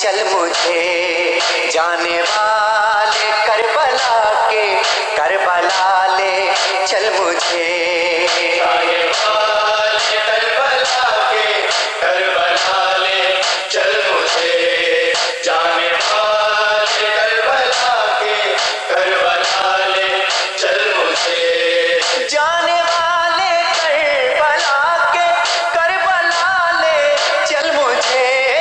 चल मुझे जाने वाले करबला के, करबला ले चल मुझे जाने वाले करबला के, करबला ले चल मुझे जाने वाले करबला के, करबला ले चल मुझे जाने वाले करबला के, करबला ले चल मुझे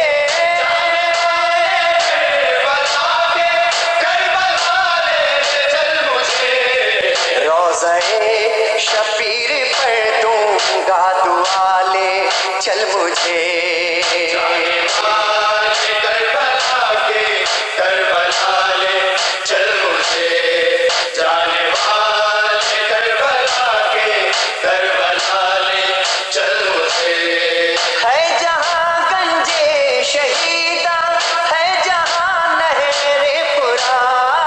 रोज़े शबीर पर दूंगा दुआ ले चल मुझे जाने वाले करबला के, करबला ले चल मुझे जाने वाले करबला के, करबला ले चल मुझे है जहाँ गंजे शहीदा, है जहाँ नहरे पुरा,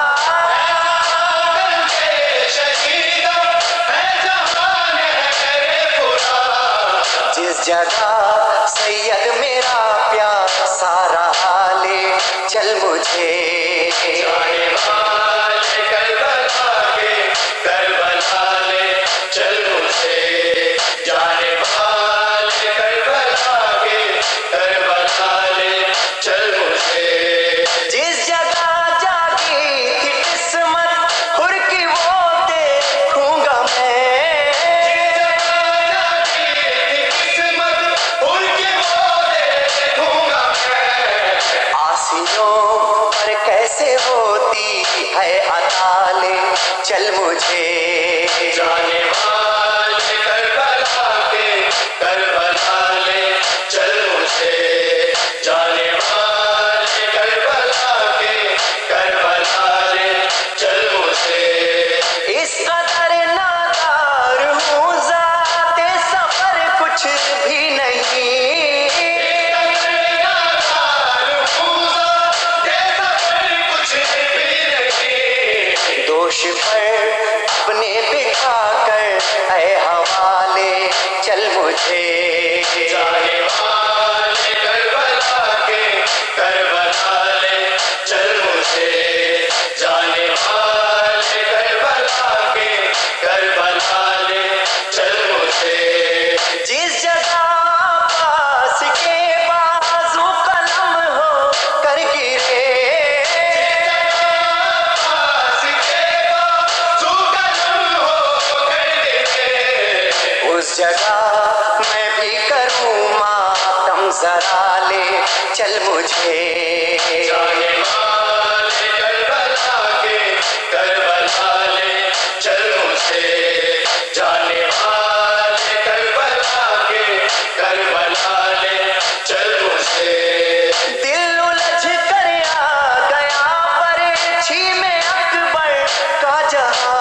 जिस जगह सैयद मेरा प्यार सारा हाले चल मुझे जाने वाले करबला के, करबला ले चल मुझे जाने वाले करबला के, करबला ले चल मुझे जिस जगह जागी थी किस्मत हुर की वो देखूंगा मैं, आसियों पर कैसे होती है अताले चल मुझे जाने वाले करबला के, करबला ले चल मुझे जाने वाले करबला के, करबला ले चल मुझे इस कदर नादार हूँ ज़ाते सफर कुछ भी नहीं, दोष पर अपने बिठा कर ऐ हवाले चल मुझे जाने वाले करबला के, करबला ले चल मुझे जाने वाले करबला के, करबला ले चल मुझे जिस जगह पास के बाजू कलम हो कर गिरे, उस जगह मैं भी करूँ मातम जरा ले चल मुझे जाने वाले करबला के, करबला ले चल मुझे जाने वाले करबला के, करबला ले चल मुझे दिल उलझ कर आ गया परेछी में अकबर का जहां,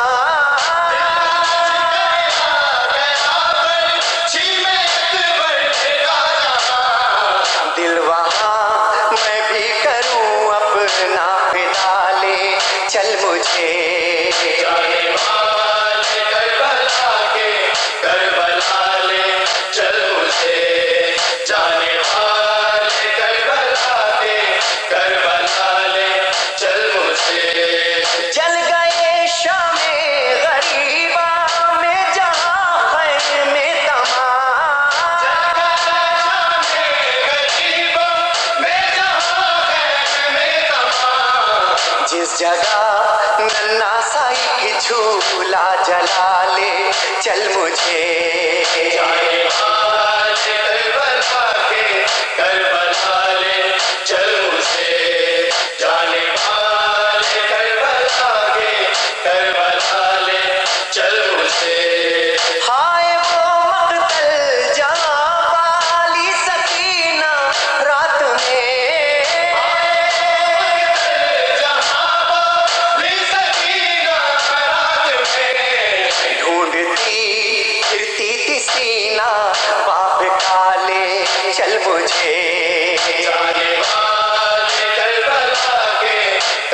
दिल वहाँ मैं भी करूँ अपना फिदा ले चल मुझे जाने वाले करबला के, करबला ले चल मुझे जाने वाले करबला के, करबला ले चल मुझे जल गए शामे गरीबा में जहाँ खैर में जिस जगह नन्ना साई की झूला जला ले चल मुझे जाने वाले करबला के, करबला ले चल मुझे जाने वाले करबला के, करबला ले चल मुझे हाय वो मक़तल जहाँ वाली सकीना रात में ढूंढती फिरती थी सीना बाप काले चल मुझे जाने वाले करबला के,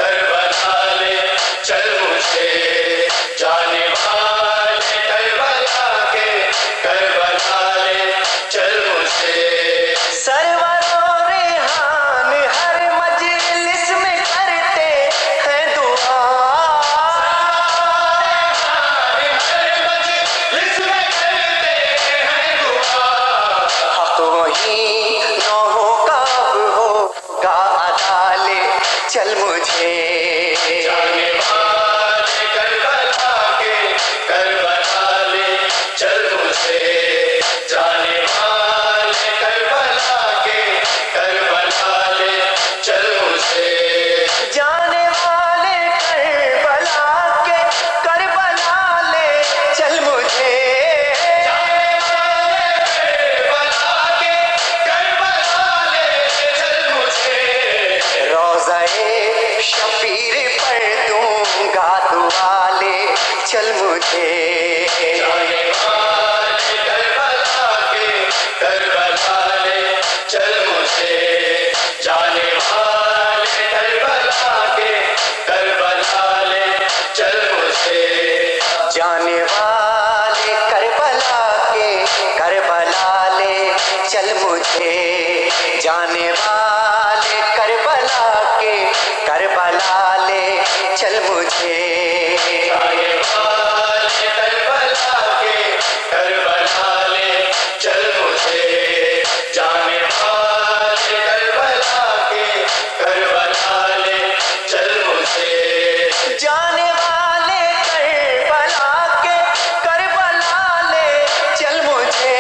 वाले चल मुझे, जाने वाले करबला के करबला ले चल मुझे, जाने वाले करबला के करबला ले चल मुझे, जाने वाले करबला के करबला ले चल मुझे, जाने वाले करबला के करबला ले चल मुझे, जाने वाले करबला के करबला ले चल मुझे, जाने वाले करबला के करबला ले चल मुझे, जाने वाले करबला के करबला ले चल मुझे,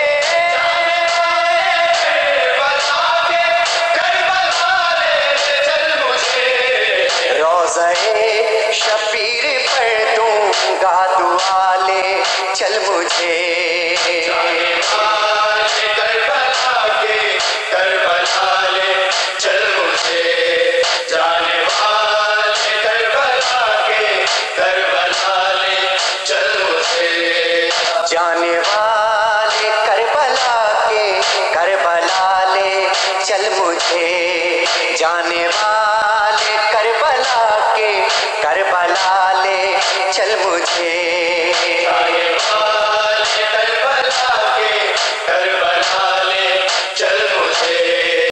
रोज़े शबीर पर दूंगा दुआ ले चल मुझे, जाने वाले करबला के करबला ले चल मुझे, जाने वाले करबला के करबला ले चल मुझे, जाने वाले करबला के करबला ले चल मुझे, जाने